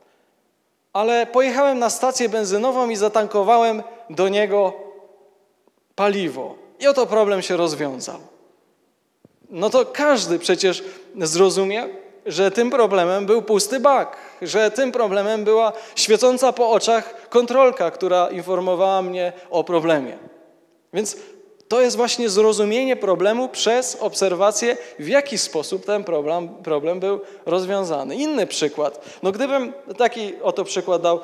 A: ale pojechałem na stację benzynową i zatankowałem do niego paliwo. I oto problem się rozwiązał. No to każdy przecież zrozumie, że tym problemem był pusty bak, że tym problemem była świecąca po oczach kontrolka, która informowała mnie o problemie. Więc to jest właśnie zrozumienie problemu przez obserwację, w jaki sposób ten problem, problem był rozwiązany. Inny przykład. No gdybym taki oto przykład dał.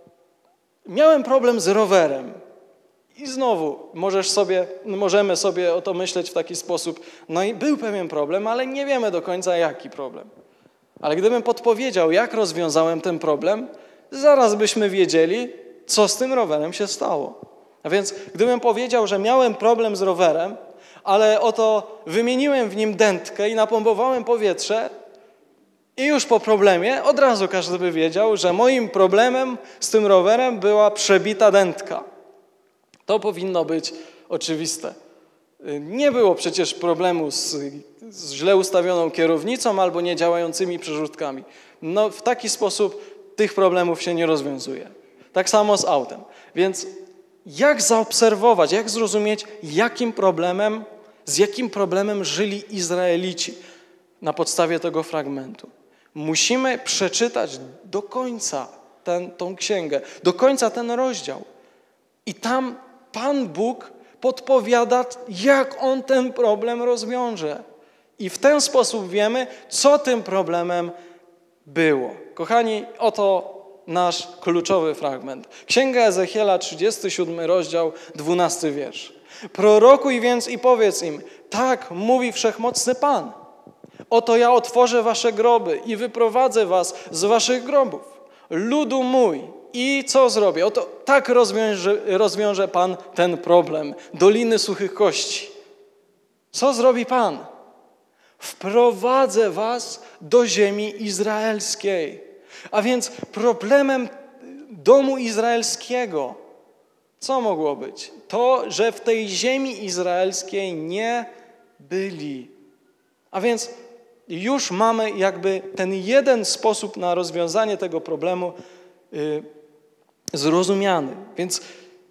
A: Miałem problem z rowerem. I znowu możesz sobie, możemy sobie o to myśleć w taki sposób. No i był pewien problem, ale nie wiemy do końca, jaki problem. Ale gdybym podpowiedział, jak rozwiązałem ten problem, zaraz byśmy wiedzieli, co z tym rowerem się stało. A więc gdybym powiedział, że miałem problem z rowerem, ale oto wymieniłem w nim dętkę i napompowałem powietrze i już po problemie od razu każdy by wiedział, że moim problemem z tym rowerem była przebita dętka. To powinno być oczywiste. Nie było przecież problemu z, z źle ustawioną kierownicą albo niedziałającymi przerzutkami. No w taki sposób tych problemów się nie rozwiązuje. Tak samo z autem. Więc jak zaobserwować, jak zrozumieć, jakim problemem, z jakim problemem żyli Izraelici na podstawie tego fragmentu? Musimy przeczytać do końca ten, tą księgę, do końca ten rozdział. I tam Pan Bóg podpowiada, jak On ten problem rozwiąże. I w ten sposób wiemy, co tym problemem było. Kochani, oto nasz kluczowy fragment. Księga Ezechiela, trzydziesty siódmy rozdział, dwunasty wiersz. Prorokuj więc i powiedz im, tak mówi Wszechmocny Pan. Oto ja otworzę wasze groby i wyprowadzę was z waszych grobów. Ludu mój. I co zrobię? Oto tak rozwiąże, rozwiąże Pan ten problem. Doliny suchych kości. Co zrobi Pan? Wprowadzę was do ziemi izraelskiej. A więc problemem domu izraelskiego, co mogło być? To, że w tej ziemi izraelskiej nie byli. A więc już mamy jakby ten jeden sposób na rozwiązanie tego problemu yy, zrozumiany. Więc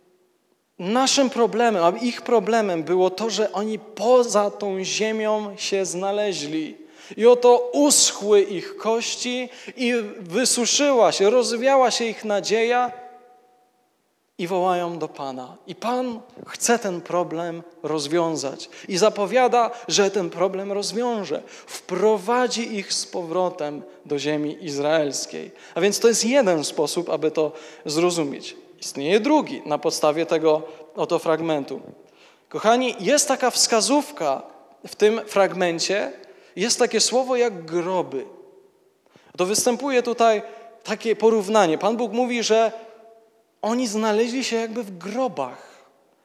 A: naszym problemem, a ich problemem było to, że oni poza tą ziemią się znaleźli. I oto uschły ich kości i wysuszyła się, rozwiała się ich nadzieja i wołają do Pana. I Pan chce ten problem rozwiązać i zapowiada, że ten problem rozwiąże. Wprowadzi ich z powrotem do ziemi izraelskiej. A więc to jest jeden sposób, aby to zrozumieć. Istnieje drugi na podstawie tego oto fragmentu. Kochani, jest taka wskazówka w tym fragmencie, jest takie słowo jak groby. To występuje tutaj takie porównanie. Pan Bóg mówi, że oni znaleźli się jakby w grobach,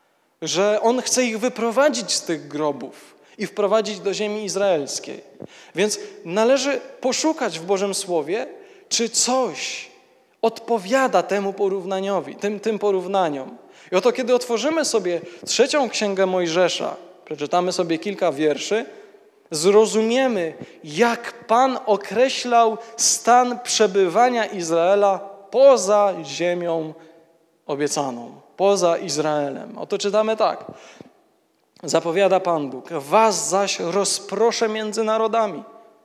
A: że On chce ich wyprowadzić z tych grobów i wprowadzić do ziemi izraelskiej. Więc należy poszukać w Bożym Słowie, czy coś odpowiada temu porównaniowi, tym, tym porównaniom. I oto kiedy otworzymy sobie trzecią księgę Mojżesza, przeczytamy sobie kilka wierszy, zrozumiemy, jak Pan określał stan przebywania Izraela poza ziemią obiecaną, poza Izraelem. Oto czytamy tak. Zapowiada Pan Bóg, was zaś rozproszę między narodami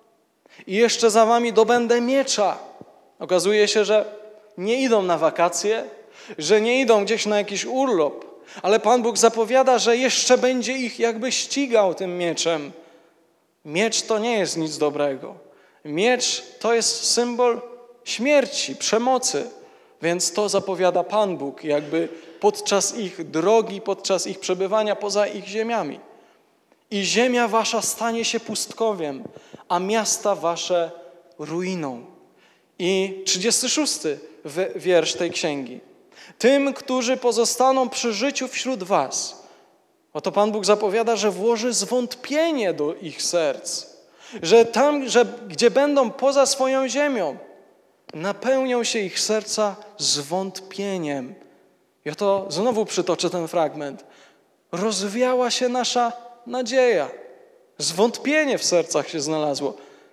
A: i jeszcze za wami dobędę miecza. Okazuje się, że nie idą na wakacje, że nie idą gdzieś na jakiś urlop, ale Pan Bóg zapowiada, że jeszcze będzie ich jakby ścigał tym mieczem. Miecz to nie jest nic dobrego. Miecz to jest symbol śmierci, przemocy. Więc to zapowiada Pan Bóg jakby podczas ich drogi, podczas ich przebywania poza ich ziemiami. I ziemia wasza stanie się pustkowiem, a miasta wasze ruiną. I trzydziesty szósty wiersz tej księgi. Tym, którzy pozostaną przy życiu wśród was. Oto Pan Bóg zapowiada, że włoży zwątpienie do ich serc. Że tam, że, gdzie będą poza swoją ziemią, napełnią się ich serca zwątpieniem. I oto znowu przytoczę ten fragment. Rozwiała się nasza nadzieja. Zwątpienie w sercach się znalazło.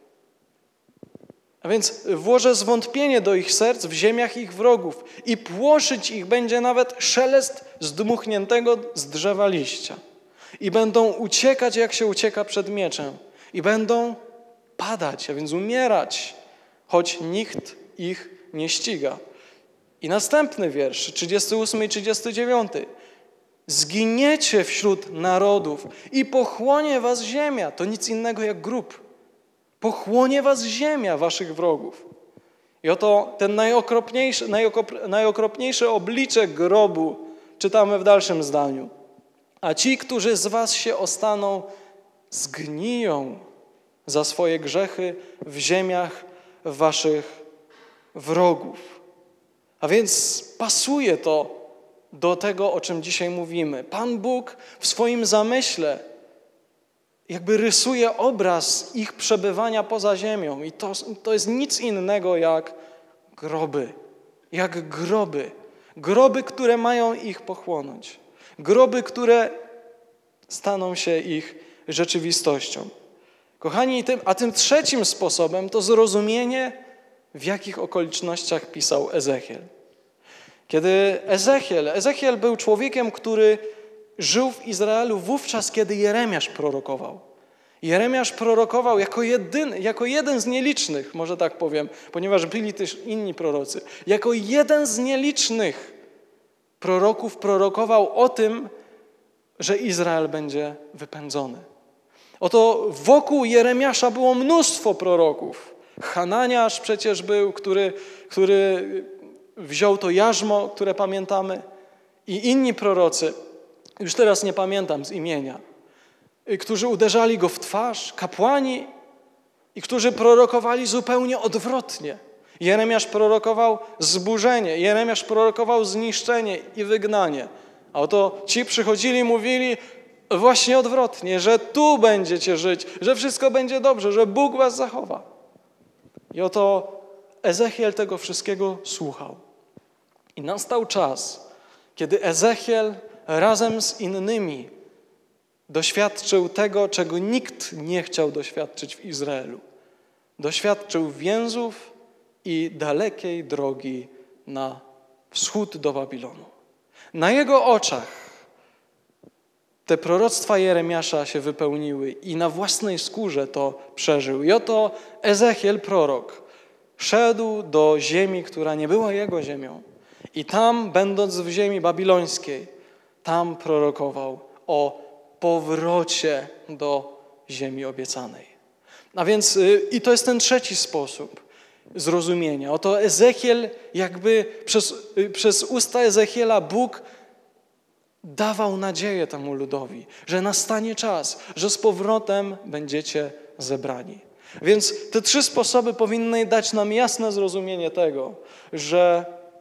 A: A więc włożę zwątpienie do ich serc w ziemiach ich wrogów i płoszyć ich będzie nawet szelest zdmuchniętego z drzewa liścia. I będą uciekać, jak się ucieka przed mieczem. I będą padać, a więc umierać, choć nikt ich nie ściga. I następny wiersz, trzydziesty ósmy i trzydziesty dziewiąty. Zginiecie wśród narodów i pochłonie was ziemia. To nic innego jak grób. Pochłonie was ziemia waszych wrogów. I oto ten najokropniejszy, najokop, najokropniejsze oblicze grobu czytamy w dalszym zdaniu. A ci, którzy z was się ostaną, zgniją za swoje grzechy w ziemiach waszych wrogów. A więc pasuje to do tego, o czym dzisiaj mówimy. Pan Bóg w swoim zamyśle jakby rysuje obraz ich przebywania poza ziemią. I to, to jest nic innego jak groby. Jak groby. Groby, które mają ich pochłonąć. Groby, które staną się ich rzeczywistością. Kochani, tym, a tym trzecim sposobem to zrozumienie, w jakich okolicznościach pisał Ezechiel. Kiedy Ezechiel, Ezechiel był człowiekiem, który żył w Izraelu wówczas, kiedy Jeremiasz prorokował. Jeremiasz prorokował jako, jedyny, jako jeden z nielicznych, może tak powiem, ponieważ byli też inni prorocy, jako jeden z nielicznych proroków prorokował o tym, że Izrael będzie wypędzony. Oto wokół Jeremiasza było mnóstwo proroków. Hananiasz przecież był, który, który wziął to jarzmo, które pamiętamy, i inni prorocy, już teraz nie pamiętam z imienia, którzy uderzali go w twarz, kapłani, i którzy prorokowali zupełnie odwrotnie. Jeremiasz prorokował zburzenie, Jeremiasz prorokował zniszczenie i wygnanie. A oto ci przychodzili i mówili właśnie odwrotnie, że tu będziecie żyć, że wszystko będzie dobrze, że Bóg was zachowa. I oto Ezechiel tego wszystkiego słuchał. I nastał czas, kiedy Ezechiel razem z innymi doświadczył tego, czego nikt nie chciał doświadczyć w Izraelu. Doświadczył więzów i dalekiej drogi na wschód do Babilonu. Na jego oczach te proroctwa Jeremiasza się wypełniły i na własnej skórze to przeżył. I oto Ezechiel, prorok, szedł do ziemi, która nie była jego ziemią. I tam, będąc w ziemi babilońskiej, tam prorokował o powrocie do ziemi obiecanej. A więc i to jest ten trzeci sposób zrozumienia. Oto Ezechiel, jakby przez, przez usta Ezechiela Bóg dawał nadzieję temu ludowi, że nastanie czas, że z powrotem będziecie zebrani. Więc te trzy sposoby powinny dać nam jasne zrozumienie tego, że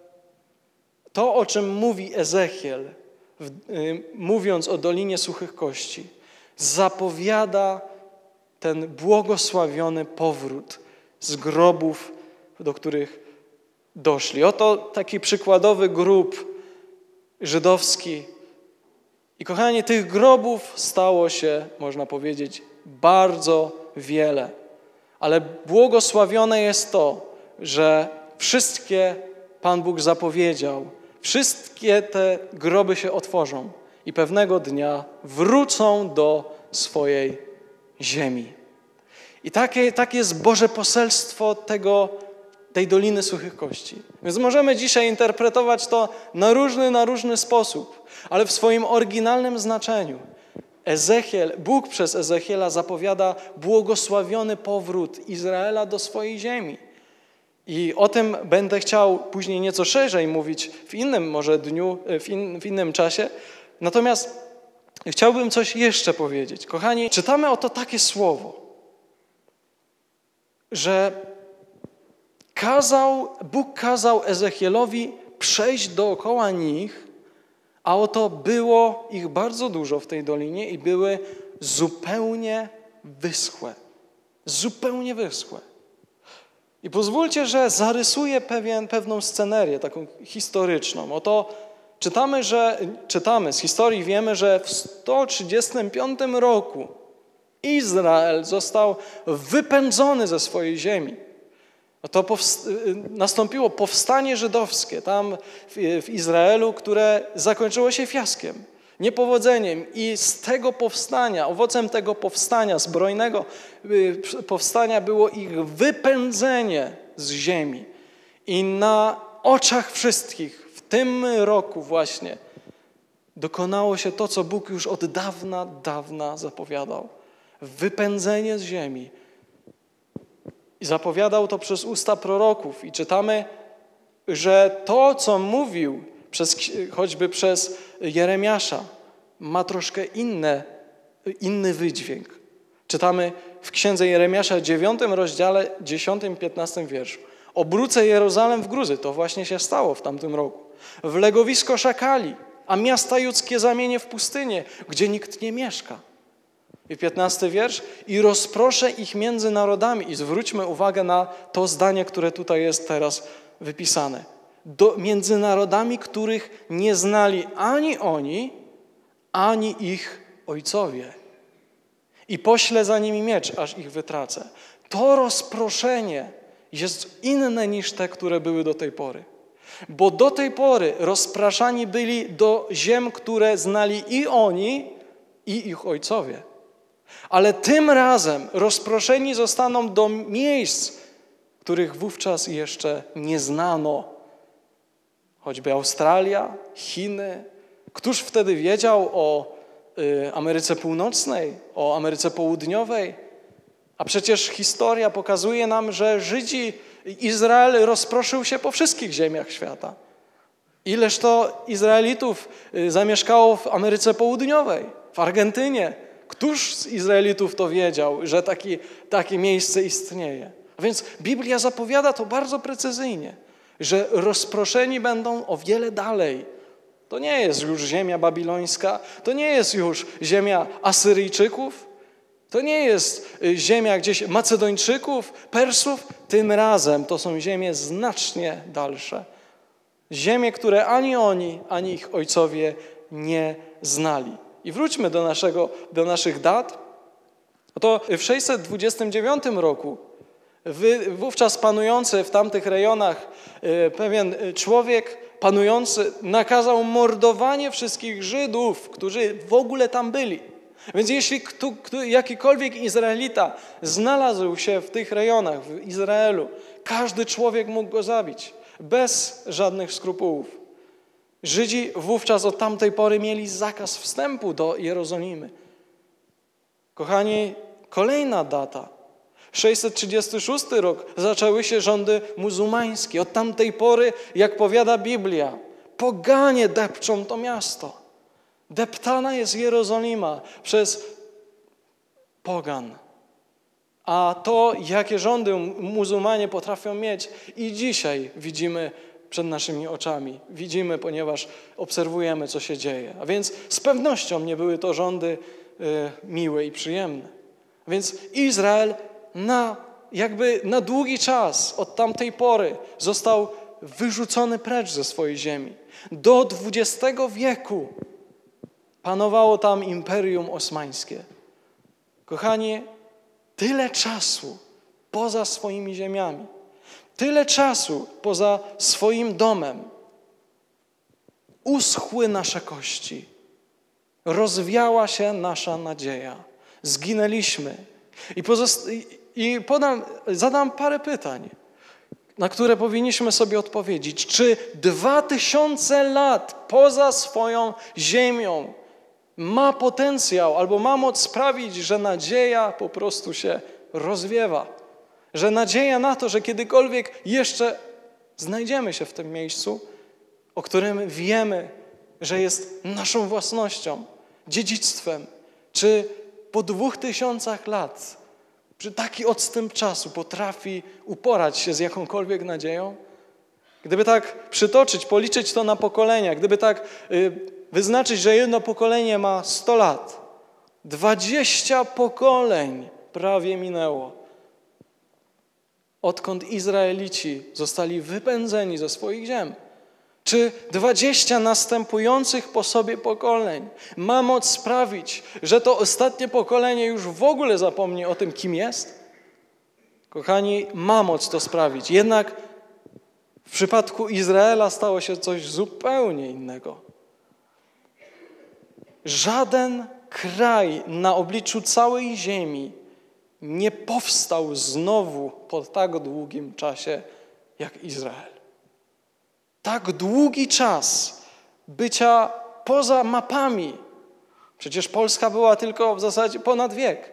A: to, o czym mówi Ezechiel, w, y, mówiąc o Dolinie Suchych Kości, zapowiada ten błogosławiony powrót z grobów, do których doszli. Oto taki przykładowy grób żydowski. I kochani, tych grobów stało się, można powiedzieć, bardzo wiele. Ale błogosławione jest to, że wszystkie Pan Bóg zapowiedział, wszystkie te groby się otworzą i pewnego dnia wrócą do swojej ziemi. I takie, takie jest Boże poselstwo tego, tej Doliny Suchych Kości. Więc możemy dzisiaj interpretować to na różny, na różny sposób, ale w swoim oryginalnym znaczeniu Ezechiel, Bóg przez Ezechiela zapowiada błogosławiony powrót Izraela do swojej ziemi. I o tym będę chciał później nieco szerzej mówić w innym może dniu, w, in, w innym czasie. Natomiast chciałbym coś jeszcze powiedzieć. Kochani, czytamy oto takie słowo, że kazał, Bóg kazał Ezechielowi przejść dookoła nich, a oto było ich bardzo dużo w tej dolinie i były zupełnie wyschłe. Zupełnie wyschłe. I pozwólcie, że zarysuję pewien, pewną scenerię, taką historyczną. Oto czytamy, że, czytamy z historii, wiemy, że w sto trzydziestym piątym roku Izrael został wypędzony ze swojej ziemi. To powst- nastąpiło powstanie żydowskie tam w, w Izraelu, które zakończyło się fiaskiem, niepowodzeniem. I z tego powstania, owocem tego powstania, zbrojnego powstania było ich wypędzenie z ziemi. I na oczach wszystkich w tym roku właśnie dokonało się to, co Bóg już od dawna, dawna zapowiadał. Wypędzenie z ziemi. I zapowiadał to przez usta proroków. I czytamy, że to, co mówił przez, choćby przez Jeremiasza, ma troszkę inne, inny wydźwięk. Czytamy w księdze Jeremiasza, dziewiątym rozdziale, dziesiątym, piętnastym wierszu. Obrócę Jeruzalem w gruzy. To właśnie się stało w tamtym roku. W legowisko szakali, a miasta judzkie zamienię w pustynię, gdzie nikt nie mieszka. I piętnasty wiersz. I rozproszę ich między narodami. I zwróćmy uwagę na to zdanie, które tutaj jest teraz wypisane. Do, między narodami, których nie znali ani oni, ani ich ojcowie. I poślę za nimi miecz, aż ich wytracę. To rozproszenie jest inne niż te, które były do tej pory. Bo do tej pory rozpraszani byli do ziem, które znali i oni, i ich ojcowie. Ale tym razem rozproszeni zostaną do miejsc, których wówczas jeszcze nie znano. Choćby Australia, Chiny. Któż wtedy wiedział o y, Ameryce Północnej, o Ameryce Południowej? A przecież historia pokazuje nam, że Żydzi, Izrael rozproszył się po wszystkich ziemiach świata. Ileż to Izraelitów y, zamieszkało w Ameryce Południowej, w Argentynie. Któż z Izraelitów to wiedział, że taki, takie miejsce istnieje? A więc Biblia zapowiada to bardzo precyzyjnie, że rozproszeni będą o wiele dalej. To nie jest już ziemia babilońska, to nie jest już ziemia Asyryjczyków, to nie jest ziemia gdzieś Macedończyków, Persów. Tym razem to są ziemie znacznie dalsze. Ziemie, które ani oni, ani ich ojcowie nie znali. I wróćmy do, naszego, do naszych dat. Oto w sześćset dwudziestym dziewiątym roku wówczas panujący w tamtych rejonach pewien człowiek panujący nakazał mordowanie wszystkich Żydów, którzy w ogóle tam byli. Więc jeśli kto, kto, jakikolwiek Izraelita znalazł się w tych rejonach, w Izraelu, każdy człowiek mógł go zabić, bez żadnych skrupułów. Żydzi wówczas od tamtej pory mieli zakaz wstępu do Jerozolimy. Kochani, kolejna data. sześćset trzydziesty szósty rok zaczęły się rządy muzułmańskie. Od tamtej pory, jak powiada Biblia, poganie depczą to miasto. Deptana jest Jerozolima przez pogan. A to, jakie rządy muzułmanie potrafią mieć, i dzisiaj widzimy przed naszymi oczami. Widzimy, ponieważ obserwujemy, co się dzieje. A więc z pewnością nie były to rządy y, miłe i przyjemne. A więc Izrael na, jakby na długi czas od tamtej pory został wyrzucony precz ze swojej ziemi. Do dwudziestego wieku panowało tam Imperium Osmańskie. Kochani, tyle czasu poza swoimi ziemiami, tyle czasu poza swoim domem uschły nasze kości, rozwiała się nasza nadzieja, zginęliśmy. I, pozost- i podam, zadam parę pytań, na które powinniśmy sobie odpowiedzieć. Czy dwa tysiące lat poza swoją ziemią ma potencjał albo ma moc sprawić, że nadzieja po prostu się rozwiewa? Że nadzieja na to, że kiedykolwiek jeszcze znajdziemy się w tym miejscu, o którym wiemy, że jest naszą własnością, dziedzictwem, czy po dwóch tysiącach lat, czy taki odstęp czasu potrafi uporać się z jakąkolwiek nadzieją? Gdyby tak przytoczyć, policzyć to na pokolenia, gdyby tak y, wyznaczyć, że jedno pokolenie ma sto lat, dwadzieścia pokoleń prawie minęło, odkąd Izraelici zostali wypędzeni ze swoich ziem. czy dwadzieścia następujących po sobie pokoleń ma moc sprawić, że to ostatnie pokolenie już w ogóle zapomni o tym, kim jest? Kochani, ma moc to sprawić. Jednak w przypadku Izraela stało się coś zupełnie innego. Żaden kraj na obliczu całej ziemi nie powstał znowu po tak długim czasie jak Izrael. Tak długi czas bycia poza mapami. Przecież Polska była tylko w zasadzie ponad wiek.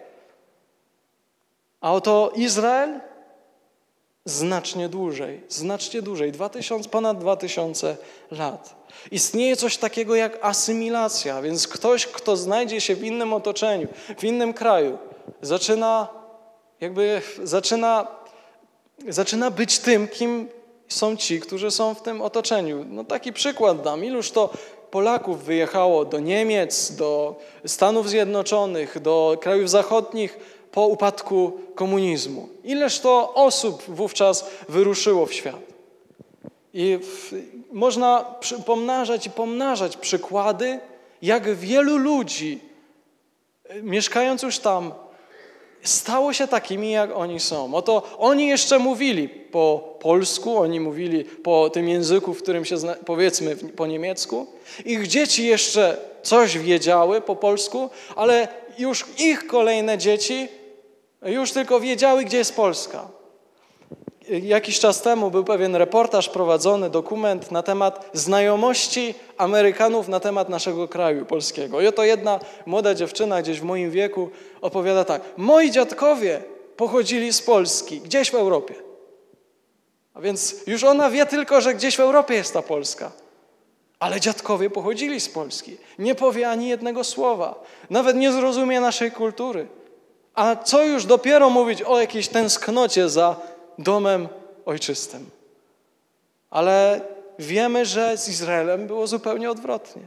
A: A oto Izrael znacznie dłużej, znacznie dłużej, dwa tysiące, ponad dwa tysiące lat. Istnieje coś takiego jak asymilacja, więc ktoś, kto znajdzie się w innym otoczeniu, w innym kraju, zaczyna jakby, zaczyna, zaczyna być tym, kim są ci, którzy są w tym otoczeniu. No taki przykład dam. Iluż to Polaków wyjechało do Niemiec, do Stanów Zjednoczonych, do krajów zachodnich po upadku komunizmu. Ileż to osób wówczas wyruszyło w świat. I w, można przy, pomnażać i pomnażać przykłady, jak wielu ludzi, mieszkając już tam, stało się takimi, jak oni są. Oto oni jeszcze mówili po polsku, oni mówili po tym języku, w którym się, zna, powiedzmy, po niemiecku. Ich dzieci jeszcze coś wiedziały po polsku, ale już ich kolejne dzieci już tylko wiedziały, gdzie jest Polska. Jakiś czas temu był pewien reportaż prowadzony, dokument na temat znajomości Amerykanów na temat naszego kraju polskiego. I oto jedna młoda dziewczyna gdzieś w moim wieku opowiada tak. Moi dziadkowie pochodzili z Polski, gdzieś w Europie. A więc już ona wie tylko, że gdzieś w Europie jest ta Polska. Ale dziadkowie pochodzili z Polski. Nie powie ani jednego słowa. Nawet nie zrozumie naszej kultury. A co już dopiero mówić o jakiejś tęsknocie za domem ojczystym. Ale wiemy, że z Izraelem było zupełnie odwrotnie.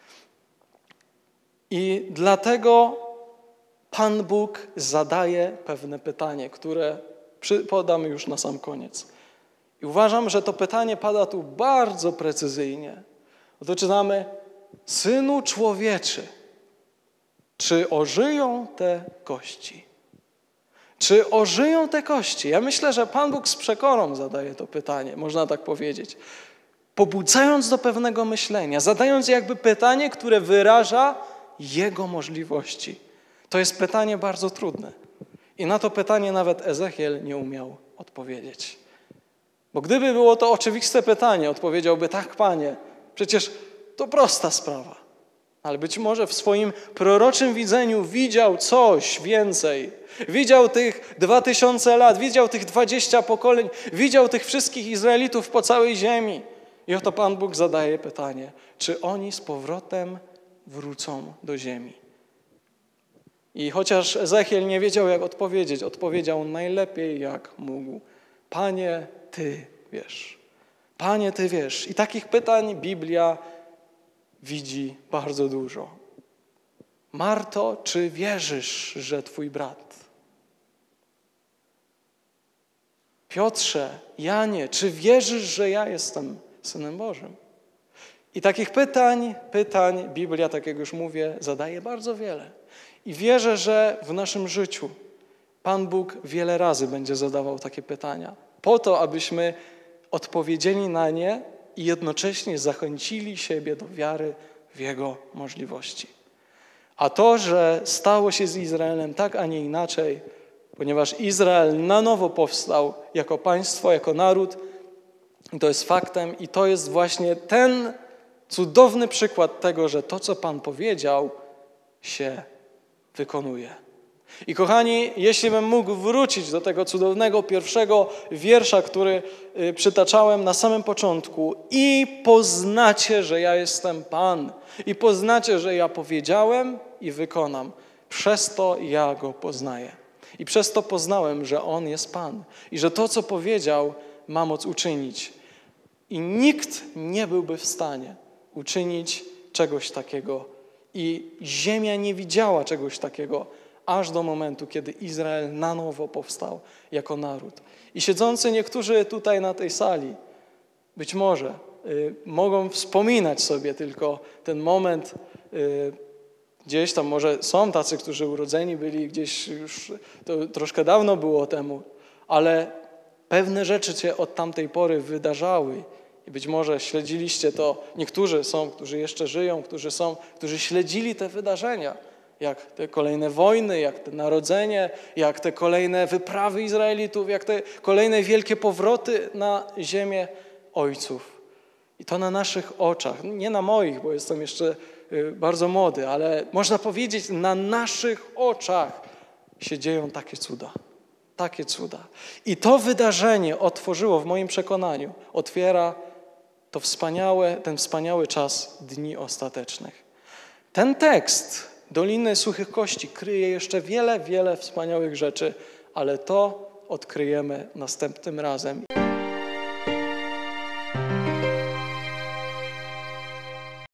A: I dlatego Pan Bóg zadaje pewne pytanie, które podam już na sam koniec. I uważam, że to pytanie pada tu bardzo precyzyjnie. Oto czytamy, Synu człowieczy, czy ożyją te kości? Czy ożyją te kości? Ja myślę, że Pan Bóg z przekorą zadaje to pytanie, można tak powiedzieć. Pobudzając do pewnego myślenia, zadając jakby pytanie, które wyraża Jego możliwości. To jest pytanie bardzo trudne. I na to pytanie nawet Ezechiel nie umiał odpowiedzieć. Bo gdyby było to oczywiste pytanie, odpowiedziałby, tak, Panie, przecież to prosta sprawa. Ale być może w swoim proroczym widzeniu widział coś więcej. Widział tych dwa tysiące lat, widział tych dwadzieścia pokoleń, widział tych wszystkich Izraelitów po całej ziemi. I oto Pan Bóg zadaje pytanie, czy oni z powrotem wrócą do ziemi. I chociaż Ezechiel nie wiedział, jak odpowiedzieć, odpowiedział najlepiej, jak mógł. Panie, Ty wiesz. Panie, Ty wiesz. I takich pytań Biblia widzi bardzo dużo. Marto, czy wierzysz, że Twój brat? Piotrze, Janie, czy wierzysz, że ja jestem Synem Bożym? I takich pytań, pytań Biblia, tak jak już mówię, zadaje bardzo wiele. I wierzę, że w naszym życiu Pan Bóg wiele razy będzie zadawał takie pytania, po to, abyśmy odpowiedzieli na nie i jednocześnie zachęcili siebie do wiary w Jego możliwości. A to, że stało się z Izraelem tak, a nie inaczej, ponieważ Izrael na nowo powstał jako państwo, jako naród, i to jest faktem i to jest właśnie ten cudowny przykład tego, że to, co Pan powiedział, się wykonuje. I kochani, jeśli bym mógł wrócić do tego cudownego pierwszego wiersza, który przytaczałem na samym początku. I poznacie, że ja jestem Pan. I poznacie, że ja powiedziałem i wykonam. Przez to ja Go poznaję. I przez to poznałem, że On jest Pan. I że to, co powiedział, ma moc uczynić. I nikt nie byłby w stanie uczynić czegoś takiego. I ziemia nie widziała czegoś takiego, aż do momentu, kiedy Izrael na nowo powstał jako naród. I siedzący niektórzy tutaj na tej sali, być może y, mogą wspominać sobie tylko ten moment. Y, gdzieś tam może są tacy, którzy urodzeni byli gdzieś już, to troszkę dawno było temu, ale pewne rzeczy się od tamtej pory wydarzały i być może śledziliście to, niektórzy są, którzy jeszcze żyją, którzy są, którzy śledzili te wydarzenia, jak te kolejne wojny, jak te narodzenie, jak te kolejne wyprawy Izraelitów, jak te kolejne wielkie powroty na ziemię ojców. I to na naszych oczach, nie na moich, bo jestem jeszcze bardzo młody, ale można powiedzieć, na naszych oczach się dzieją takie cuda. Takie cuda. I to wydarzenie otworzyło, w moim przekonaniu, otwiera to wspaniałe, ten wspaniały czas dni ostatecznych. Ten tekst Doliny Suchych Kości kryje jeszcze wiele, wiele wspaniałych rzeczy, ale to odkryjemy następnym razem.